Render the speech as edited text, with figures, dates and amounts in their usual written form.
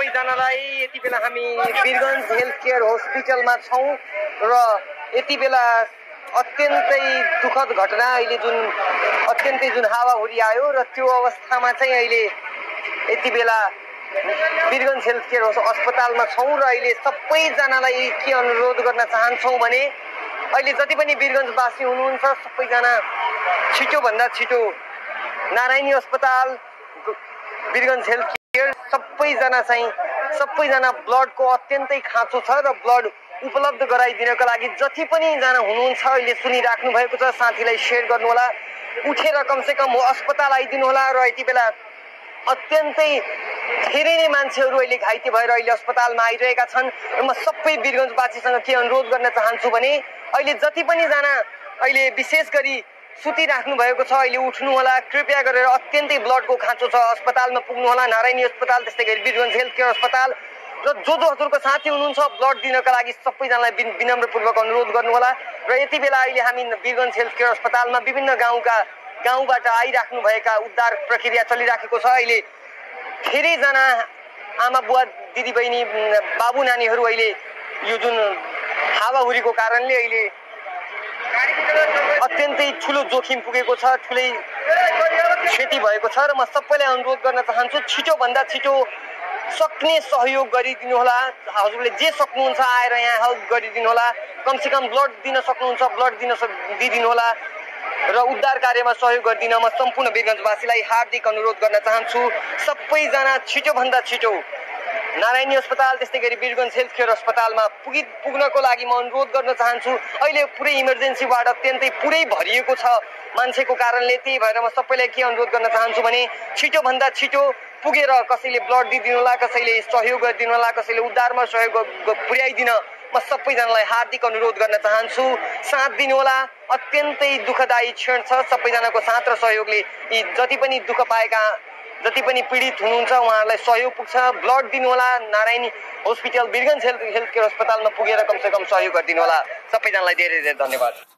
सबैजनालाई यति बेला हामी वीरगञ्ज हेल्थ केयर हस्पिटलमा छौँ र यति बेला अत्यन्तै दुःखद घटना अहिले जुन हावाहुरी आयो र त्यो अवस्थामा चाहिँ अहिले यति बेला वीरगञ्ज हेल्थ केयर अस्पतालमा छौँ र अहिले सबैजनालाई के अनुरोध गर्न चाहन्छौँ भने अहिले जति पनि वीरगञ्जवासी हुनुहुन्छ सबैजना छिटोभन्दा छिटो नारायणी अस्पताल वीरगञ्ज हेल्थ केयर सबैजना ब्लडको अत्यन्तै खाँचो छ र ब्लड उपलब्ध गराइदिनको लागि जति पनि जना हुनुहुन्छ अहिले सुनिराख्नु भएको छ साथीलाई सेयर गर्नु होला, उठेर कमसेकम अस्पताल आइदिनु होला र यति बेला अत्यन्तै धेरै नै मान्छेहरू अहिले घाइते भएर अहिले अस्पतालमा आइरहेका छन् र म सबै वीरगञ्जवासीसँग के अनुरोध गर्न चाहन्छु भने अहिले जति पनि जना अहिले विशेष गरी सुतिराख्नु भएको छ अहिले उठ्नु होला, कृपया गरेर अत्यन्तै ब्लडको खाँचो छ अस्पतालमा पुग्नु होला, नारायणी अस्पताल त्यस्तै गरी वीरगञ्ज हेल्थ केयर अस्पताल र जो हजुरको साथी हुनुहुन्छ ब्लड दिनका लागि सबैजनालाई विनम्रपूर्वक अनुरोध गर्नु होला र यति बेला अहिले हामी वीरगञ्ज हेल्थ केयर अस्पतालमा विभिन्न गाउँबाट आइराख्नु भएका उद्धार प्रक्रिया चलिराखेको छ। अहिले धेरैजना आमा बुवा दिदीबहिनी बाबु नानीहरू अहिले यो जुन हावाहुरीको कारणले अहिले अत्यन्तै ठुलो जोखिम पुगेको छ, ठुलै क्षति भएको छ र म सबैलाई अनुरोध गर्न चाहन्छु छिटोभन्दा छिटो सक्ने सहयोग गरिदिनु होला। हजुरले जे सक्नुहुन्छ आएर यहाँ हेल्प गरिदिनु होला, कमसेकम ब्लड दिन सक्नुहुन्छ ब्लड दिइदिनु होला र उद्धार कार्यमा सहयोग गरिदिन म सम्पूर्ण वीरगञ्जवासीलाई हार्दिक अनुरोध गर्न चाहन्छु। सबैजना छिटोभन्दा छिटो नारायणी अस्पताल त्यस्तै गरी वीरगञ्ज हेल्थ केयर अस्पतालमा पुग्नको लागि म अनुरोध गर्न चाहन्छु। अहिले पुरै इमर्जेन्सी वार्ड अत्यन्तै पुरै भरिएको छ मान्छेको कारणले, त्यही भएर म सबैलाई के अनुरोध गर्न चाहन्छु भने छिटोभन्दा छिटो पुगेर कसैले ब्लड दिइदिनु होला, कसैले सहयोग गरिदिनु होला, कसैले उद्धारमा सहयोग पुर्याइदिन म सबैजनालाई हार्दिक अनुरोध गर्न चाहन्छु। साथ दिनु होला, अत्यन्तै दुःखदायी क्षण छ, सबैजनाको साथ र सहयोगले यी जति पनि दुःख पाएका जति पनि पीडित हुनुहुन्छ उहाँहरूलाई सहयोग पुग्छ। ब्लड दिनु होला, Narayani hospital Birgunj health care अस्पतालमा पुगेर कमसेकम सहयोग गरिदिनु होला। सबैजनालाई धेरै धेरै धन्यवाद।